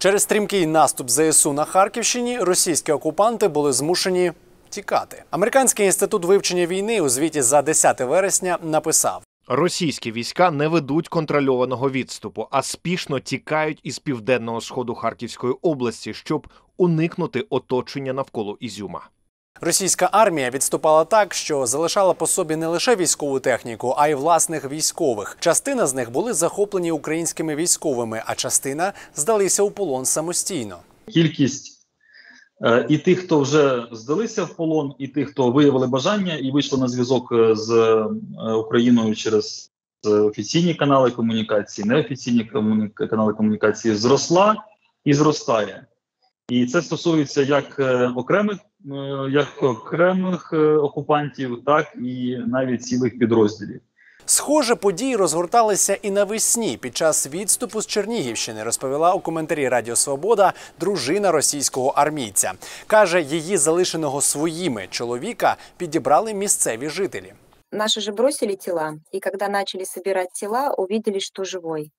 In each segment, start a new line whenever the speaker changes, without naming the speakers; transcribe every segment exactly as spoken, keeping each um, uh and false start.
Через стрімкий наступ зе ес у на Харківщині російські окупанти були змушені тікати. Американський інститут вивчення війни у звіті за десяте вересня написав:
російські війська не ведуть контрольованого відступу, а спішно тікають із південного сходу Харківської області, щоб уникнути оточення навколо Ізюма.
Російська армія відступала так, що залишала по собі не лише військову техніку, а й власних військових. Частина з них були захоплені українськими військовими, а частина здалися у полон самостійно.
Кількість е, і тих, хто вже здалися в полон, і тих, хто виявили бажання і вийшли на зв'язок з е, Україною через офіційні канали комунікації, неофіційні комуні... канали комунікації, зросла і зростає. І це стосується як е, окремих як окремих окупантів, так і навіть цілих підрозділів.
Схоже, події розгорталися і навесні під час відступу з Чернігівщини, розповіла у коментарі Радіо Свобода дружина російського армійця. Каже, її залишеного своїми чоловіка підібрали місцеві жителі.
Наши же бросили тела, и когда начали собирать тела, увидели, что живой.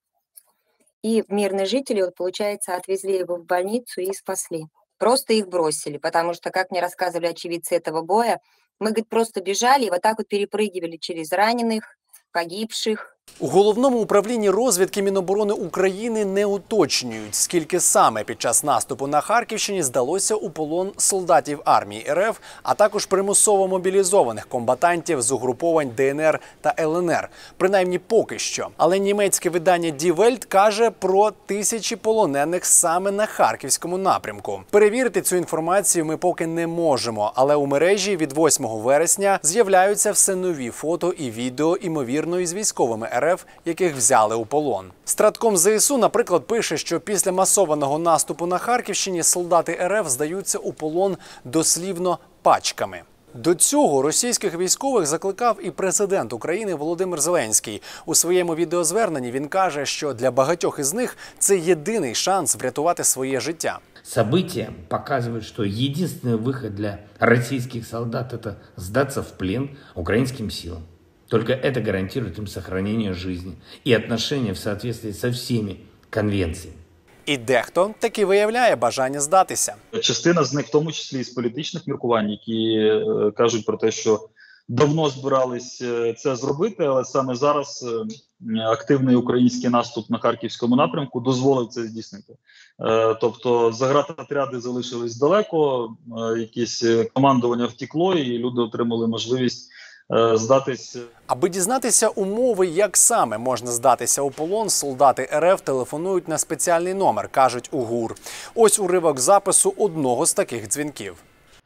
И мирные жители, вот, получается, отвезли его в больницу и спасли. Просто их бросили, потому что, как мне рассказывали очевидцы этого боя, мы, говорит, просто бежали и вот так вот перепрыгивали через раненых, погибших.
У Головному управлінні розвідки Міноборони України не уточнюють, скільки саме під час наступу на Харківщині здалося у полон солдатів армії ер еф, а також примусово мобілізованих комбатантів з угруповань де ен ер та ел ен ер. Принаймні поки що. Але німецьке видання Die Welt каже про тисячі полонених саме на Харківському напрямку. Перевірити цю інформацію ми поки не можемо, але у мережі від восьмого вересня з'являються все нові фото і відео, імовірно, із військовими ер еф, яких взяли у полон. Стратком зе ес у, наприклад, пише, що після масованого наступу на Харківщині солдати ер еф здаються у полон дослівно пачками. До цього російських військових закликав і президент України Володимир Зеленський. У своєму відеозверненні він каже, що для багатьох із них це єдиний шанс врятувати своє життя.
События показывают, что единственный выход для российских солдат – это сдаться в плен украинским силам. Только это гарантирует им сохранение жизни и отношения в соответствии со всеми конвенциями.
І дехто таки виявляє бажання здатися.
Частина з них, в тому числі і з політичних міркувань, які е, кажуть про те, що давно збирались е, це зробити, але саме зараз е, активний український наступ на Харківському напрямку дозволив це здійснити. Е, тобто заградотряди залишились далеко, е, якесь командування втекло, і люди отримали можливість здатись.
Аби дізнатися умови, як саме можна здатися у полон, солдати ер еф телефонують на спеціальний номер, кажуть у ГУР. Ось уривок запису одного з таких дзвінків.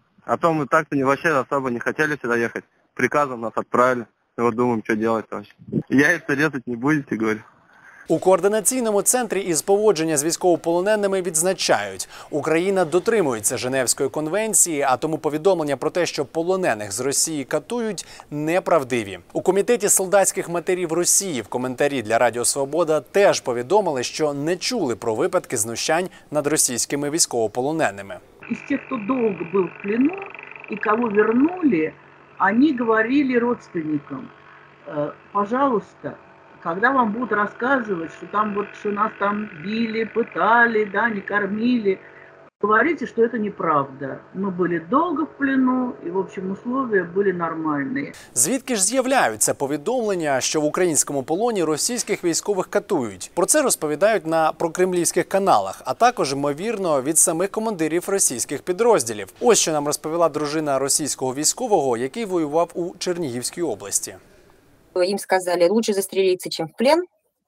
А то мы так-то вообще особо не хотели сюда ехать. Приказом нас отправили. И вот думаем, что делать вообще. Яйца резать не будете, говорю.
У координаційному центрі із поводження з військовополоненими відзначають, Україна дотримується Женевської конвенції, а тому повідомлення про те, що полонених з Росії катують, неправдиві. У комітеті солдатських матерів Росії в коментарі для Радіо Свобода теж повідомили, що не чули про випадки знущань над російськими військовополоненими.
Із тих, хто довго був в плену і кого вернули, вони говорили родственникам: пожалуйста, когда вам будут рассказывать, что там вот, что нас там били, пытали, да, не кормили, говорите, что это неправда. Мы были долго в плену, и, в общем, условия были нормальные.
Звідки ж з'являються повідомлення, що в українському полоні російських військових катують? Про це розповідають на прокремлівських каналах, а також, ймовірно, від самих командирів російських підрозділів. Ось що нам розповіла дружина російського військового, який воював у Чернігівській області.
Им сказали, лучше застрелиться, чем в плен.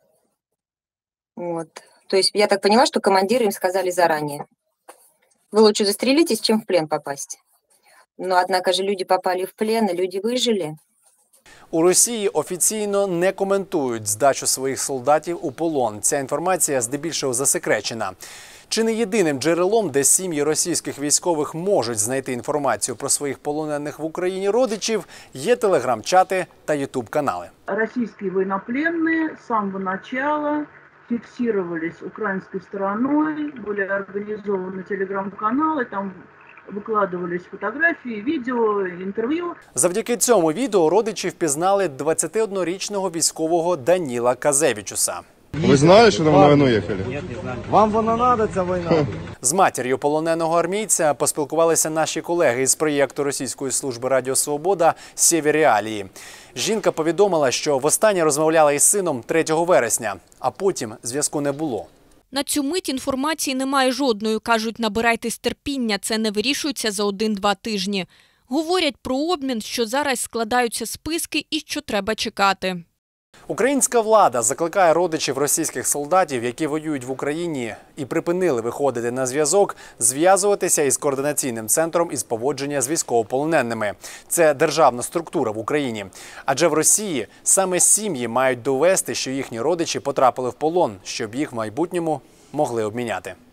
Вот. То есть я так поняла, что командиры им сказали заранее: вы лучше застрелитесь, чем в плен попасть. Но, однако же, люди попали в плен, и люди выжили.
У Росії офіційно не коментують здачу своїх солдатів у полон. Ця інформація здебільшого засекречена. Чи не єдиним джерелом, де сім'ї російських військових можуть знайти інформацію про своїх полонених в Україні родичів, є телеграм-чати та ютуб-канали.
Російські воєнноплінні з самого початку фіксувалися українською стороною, були організовані телеграм-канали, там викладувались фотографії, відео, інтерв'ю.
Завдяки цьому відео родичі впізнали двадцятиоднорічного військового Даніла Казевічуса.
Вы знали, что там на войну ехали?
Нет, не знали. Вам вона надо, ця війна?
З матір'ю полоненого армійця поспілкувалися наші колеги із проєкту Російської служби Радіо Свобода «Сєвєр реалії». Жінка повідомила, що востаннє розмовляла із сином третього вересня, а потім зв'язку не було.
На цю мить інформації немає жодної. Кажуть, набирайтесь терпіння, це не вирішується за один-два тижні. Говорять про обмін, що зараз складаються списки і що треба чекати.
Українська влада закликає родичів російських солдатів, які воюють в Україні і припинили виходити на зв'язок, зв'язуватися із координаційним центром із поводження з військовополоненими. Це державна структура в Україні. Адже в Росії саме сім'ї мають довести, що їхні родичі потрапили в полон, щоб їх в майбутньому могли обміняти.